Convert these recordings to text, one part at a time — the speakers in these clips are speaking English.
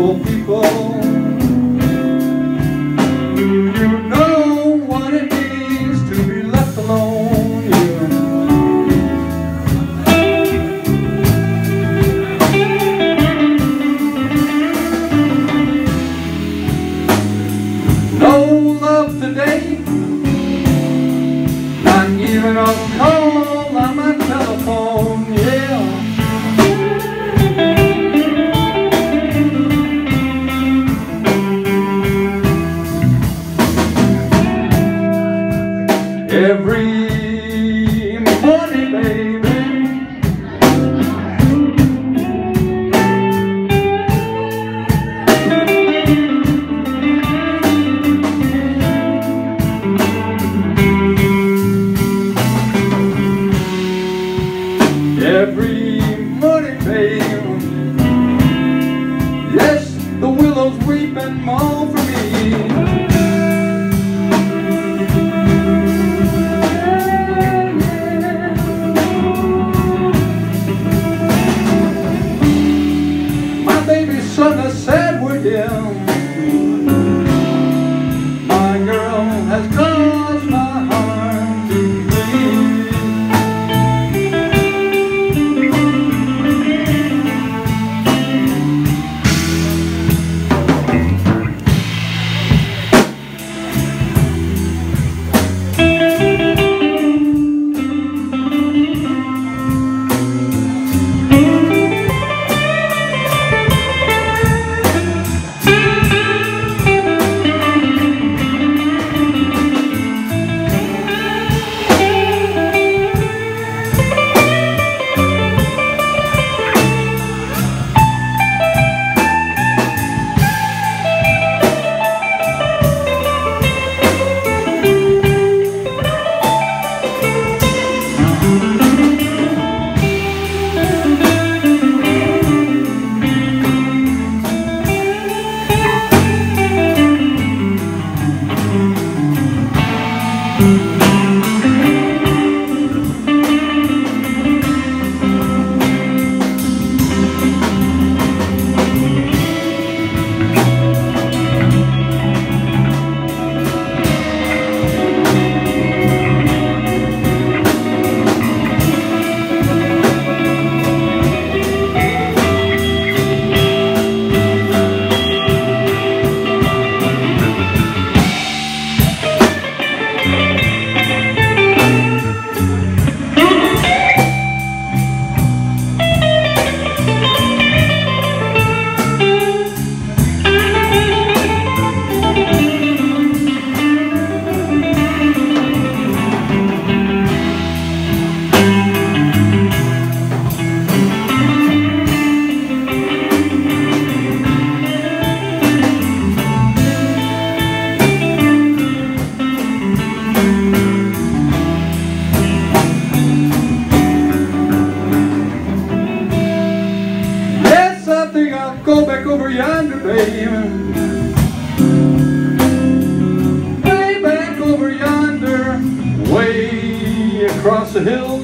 old people. Do you know what it means to be left alone? Yeah. No love today, not even a call on my telephone, yeah. Every morning, baby, every morning, baby, yes, the willows weep and mourn for me. Son has said with him, my girl has caused my heart to bleed. Go back over yonder, baby. Way back over yonder, way across the hills.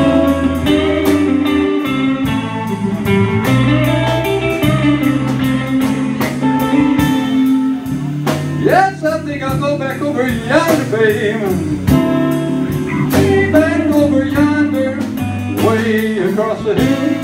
Yes, I think I'll go back over yonder, baby. Way back over yonder, way across the hills.